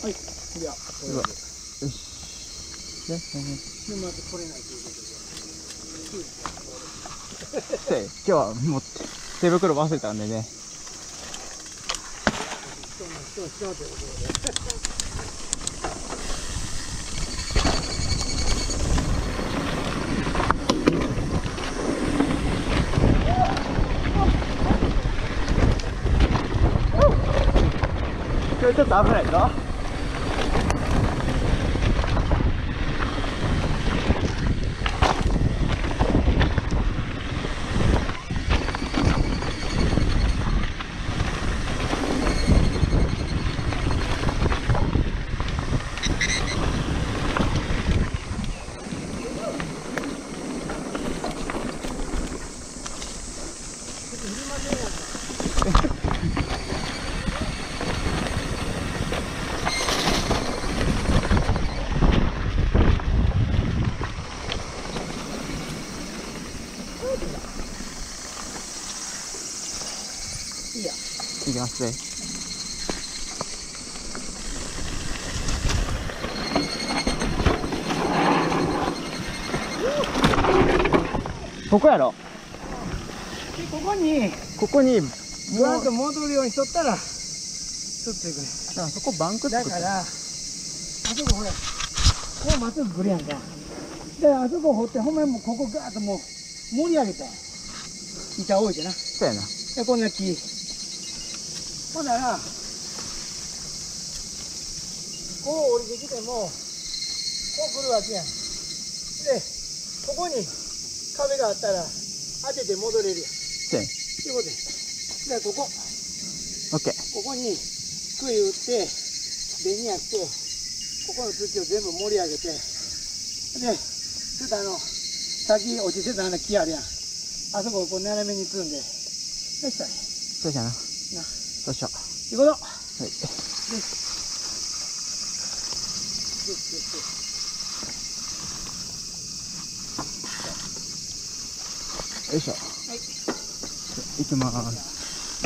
はい。じゃあ、これで。よし。で、まず来れないということで。 今日はもう手袋忘れたんでね。 ということで。 これちょっと危ないぞ。いきますね。ここやろ。 で、ここにぐわっと戻るようにしとったらちょっといくね。 あそこバンクだからあそこほらこうまっすぐ来るやんか。であそこ掘ってほんまにもうここガーッともう盛り上げた板多いじゃな。 そうやな。 でこんな木ほんならこう降りてきてもこう来るわけやん。でここに壁があったら当てて戻れるやん。 そうや。 ということで、じゃあここオッケー。 ここに杭打ってベニヤしてここの土を全部盛り上げて、でちょっと先落ちてた木あるやん。あそこをこう斜めに積んでそしたらそうじゃな。どうしよう。 いうこと。はい。 よいしょ。 はい。 行きます。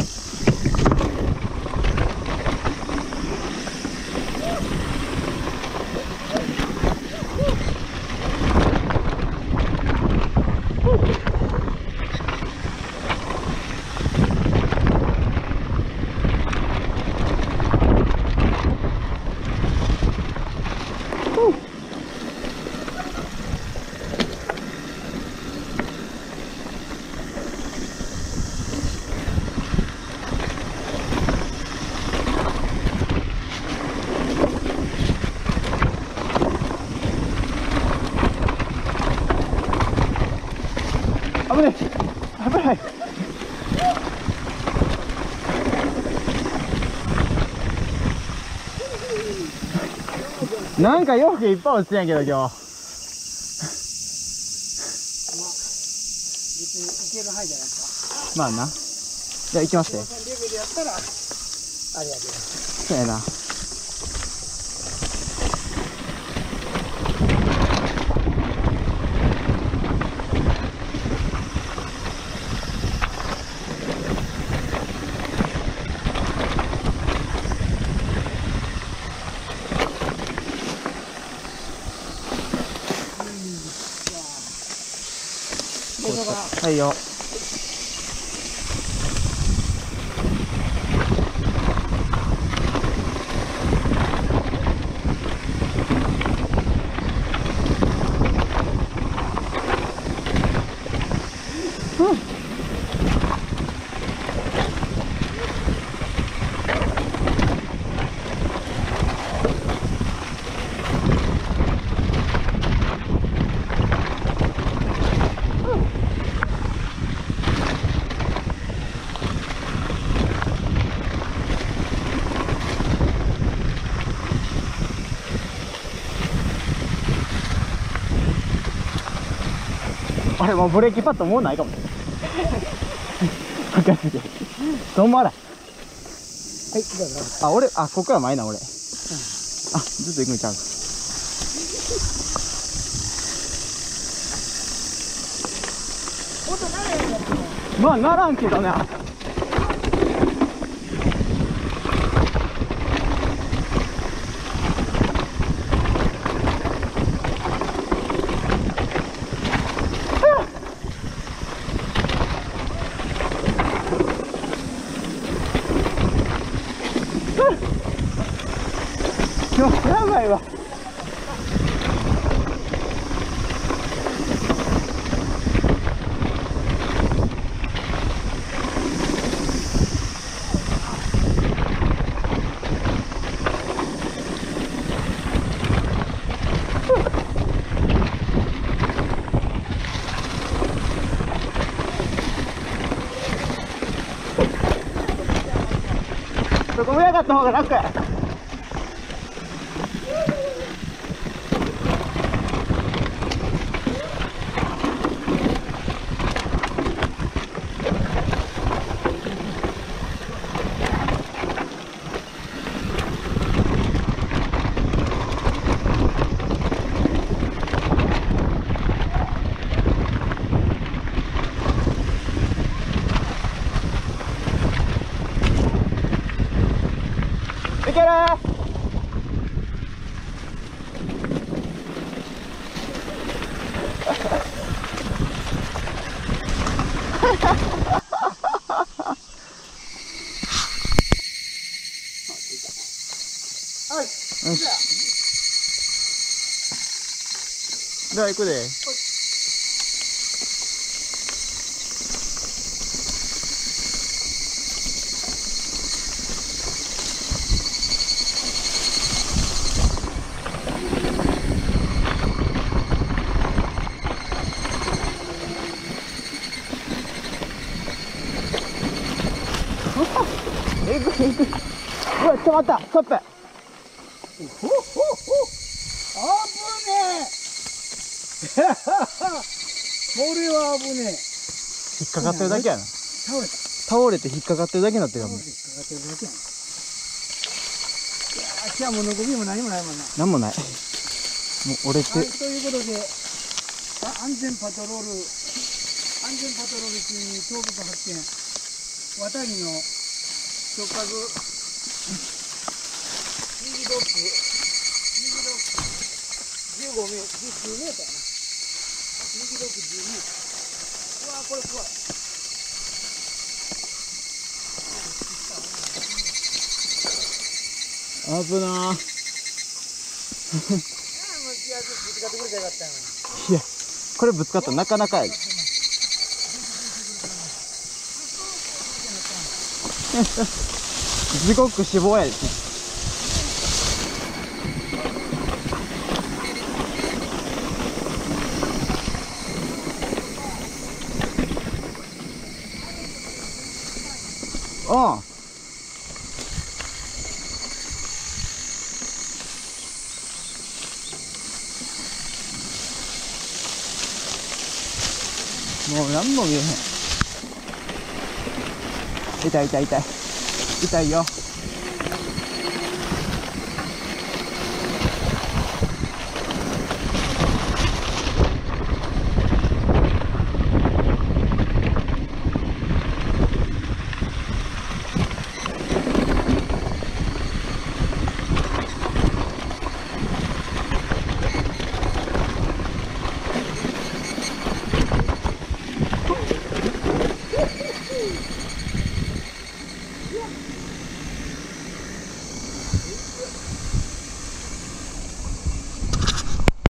危ない危ない。なんか洋服いっぱい落ちてんやけど今日。 別にいける範囲じゃないですか。 まあな。じゃあ行きますね。 レベルやったらあれやけど。 そうやな。はいよ。あれもうブレーキパッドもうないかもしれない。深すぎて止まらん。 はい、どうぞ。 あ、俺、ここは前な、俺。ずっと行くんちゃうか。 音ならへんやつも。 まあ、ならんけどね。 やばいわ。そこ上上がった方が楽や。いけるはい。 よし。では行くで。行く行く。うわ、ちょっと待った。ストップ。 ほほほ。危ねえ。これは危ねえ。 引っかかってるだけやな。 倒れた。 倒れて引っかかってるだけになってるかも。 引っかかってるだけやん。いやー、今日はもうのこぎも何もないもんな。 なんもない。もう折れて。 はい、ということで、安全パトロール中に頭部発見、渡りの触覚、右ドッグ、15メートル、10メートルやな。右ドッグ10メートル。うわー、これ怖い。 危なー。 いや、ぶつかってくれたらよかったよ。 いや、これぶつかったらなかなかや。地獄死亡やで。うん。もう何も見えへん。痛い痛い痛い。痛いよ。